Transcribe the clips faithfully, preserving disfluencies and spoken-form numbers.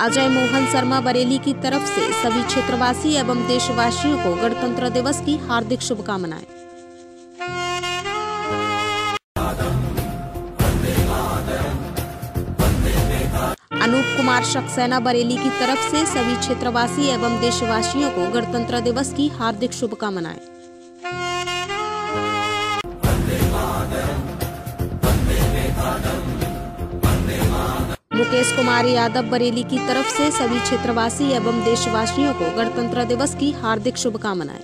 अजय मोहन शर्मा बरेली की तरफ से सभी क्षेत्रवासी एवं देशवासियों को गणतंत्र दिवस की हार्दिक शुभकामनाएं। अनूप कुमार सक्सेना बरेली की तरफ से सभी क्षेत्रवासी एवं देशवासियों को गणतंत्र दिवस की हार्दिक शुभकामनाएं। मुकेश कुमार यादव बरेली की तरफ से सभी क्षेत्रवासी एवं देशवासियों को गणतंत्र दिवस की हार्दिक शुभकामनाएं।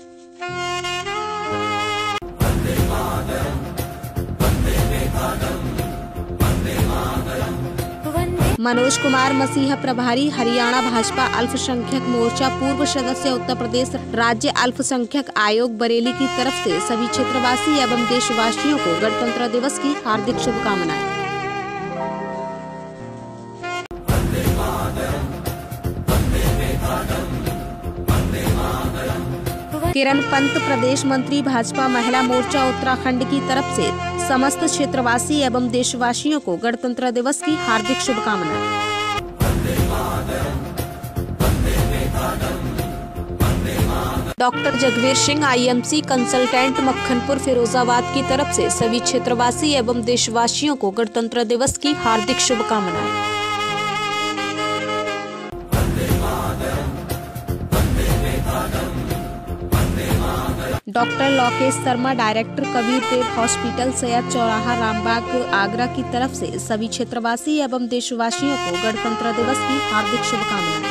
मनोज कुमार मसीहा प्रभारी हरियाणा भाजपा अल्पसंख्यक मोर्चा पूर्व सदस्य उत्तर प्रदेश राज्य अल्पसंख्यक आयोग बरेली की तरफ से सभी क्षेत्रवासी एवं देशवासियों को गणतंत्र दिवस की हार्दिक शुभकामनाएं। किरण पंत प्रदेश मंत्री भाजपा महिला मोर्चा उत्तराखंड की तरफ से समस्त क्षेत्रवासी एवं देशवासियों को गणतंत्र दिवस की हार्दिक शुभकामनाएं। Doctor Jagveer Singh IMC consultant Makhanpur Firozabad की तरफ से सभी क्षेत्रवासी एवं देशवासियों को गणतंत्र दिवस की हार्दिक शुभकामनाएं। Doctor Lokesh Sharma director Kabir Dev hospital Syed Chauraha Rambagh Agra की तरफ से सभी क्षेत्रवासी एवं देशवासियों को गणतंत्र दिवस की हार्दिक शुभकामनाएं।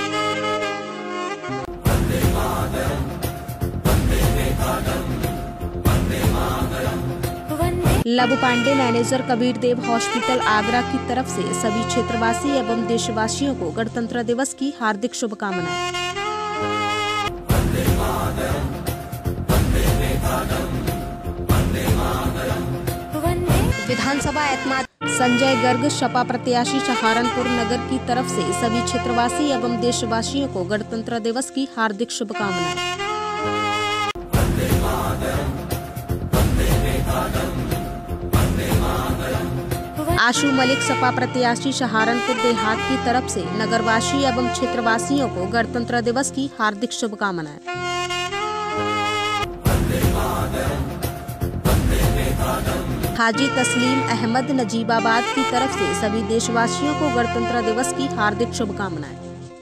लबु पांडे मैनेजर कबीर देव हॉस्पिटल आगरा की तरफ से सभी क्षेत्रवासी एवं देशवासियों को गणतंत्र दिवस की हार्दिक शुभकामनाएं। विधानसभा एतमाद संजय गर्ग सपा प्रत्याशी सहारनपुर नगर की तरफ से सभी क्षेत्रवासी एवं देशवासियों को गणतंत्र दिवस की हार्दिक शुभकामनाएं। आशु मलिक सपा प्रत्याशी सहारनपुर देहात की तरफ से नगरवासी एवं क्षेत्रवासियों को गणतंत्र दिवस की हार्दिक शुभकामनाएं। हाजी तस्लीम अहमद नजीबाबाद की तरफ से सभी देशवासियों को गणतंत्र दिवस की हार्दिक शुभकामनाएं।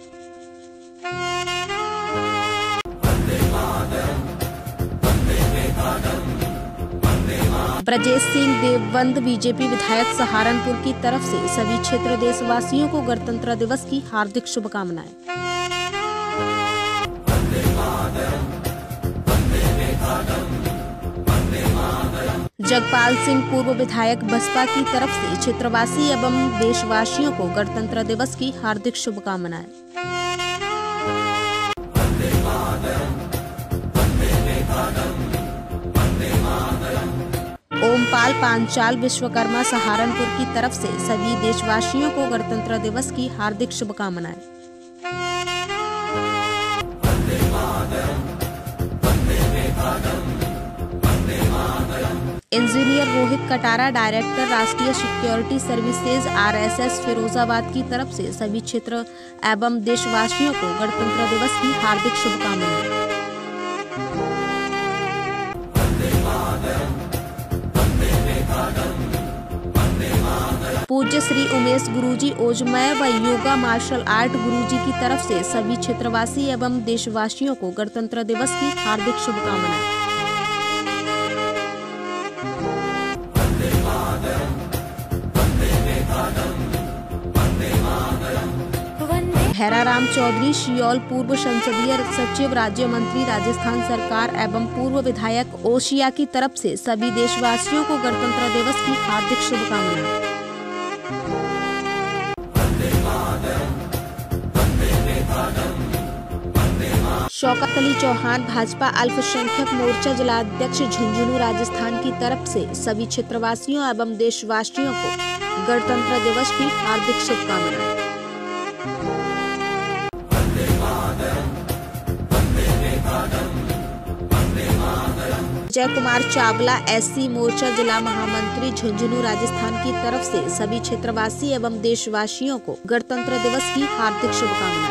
ब्रजेश सिंह देवबंद बीजेपी विधायक सहारनपुर की तरफ से सभी क्षेत्र देशवासियों को गणतंत्र दिवस की हार्दिक शुभकामनाएं। जगपाल सिंह पूर्व विधायक बसपा की तरफ से क्षेत्रवासी एवं देशवासियों को गणतंत्र दिवस की हार्दिक शुभकामनाएं। ओमपाल पांचाल विश्वकर्मा सहारनपुर की तरफ से सभी देशवासियों को गणतंत्र दिवस की हार्दिक शुभकामनाएं। Engineer Rohit Katara director Rashtriya security services RSS Firozabad की तरफ से सभी क्षेत्र एवं देशवासियों को गणतंत्र दिवस की हार्दिक शुभकामनाएं। पूज्य श्री उमेश गुरुजी ओजमय व योगा मार्शल आर्ट गुरुजी की तरफ से सभी क्षेत्रवासी एवं देशवासियों को गणतंत्र दिवस की हार्दिक शुभकामनाएं। भैराराम चौधरी शियोल पूर्व संसदीय सचिव राज्य मंत्री राजस्थान सरकार एवं पूर्व विधायक ओशिया की तरफ से सभी देशवासियों को गणतंत्र दिवस की हार्दिक शुभकामनाएं। शौकत अली चौहान भाजपा अल्पसंख्यक मोर्चा जिलाध्यक्ष झुंझुनू राजस्थान की तरफ से सभी क्षेत्रवासियों एवं देशवासियों को गणतंत्र दिवस की हार्दिक शुभकामनाएं। विजय कुमार चावला एससी मोर्चा जिला महामंत्री झुंझुनू राजस्थान की तरफ से सभी क्षेत्रवासी एवं देशवासियों को गणतंत्र दिवस की हार्दिक शुभकामनाएं।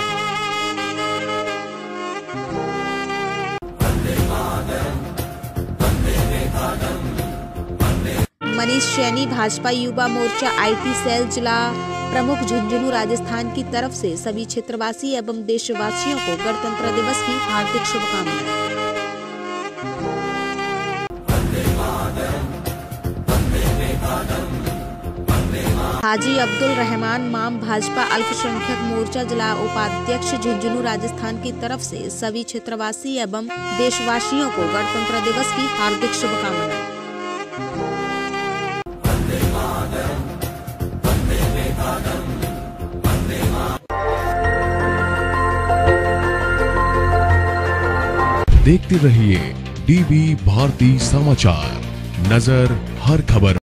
मनीष सैनी भाजपा युवा मोर्चा आईटी सेल जिला प्रमुख झुंझुनू राजस्थान की तरफ से सभी क्षेत्रवासी एवं देशवासियों को गणतंत्र दिवस की हार्दिक शुभकामनाएं। हाजी अब्दुल रहमान माम भाजपा अल्पसंख्यक मोर्चा जिला उपाध्यक्ष झुंझुनू राजस्थान की तरफ से सभी क्षेत्रवासी एवं देशवासियों को गणतंत्र दिवस की हार्दिक शुभकामनाएं। देखते रहिए डीबी भारती समाचार, नजर हर खबर।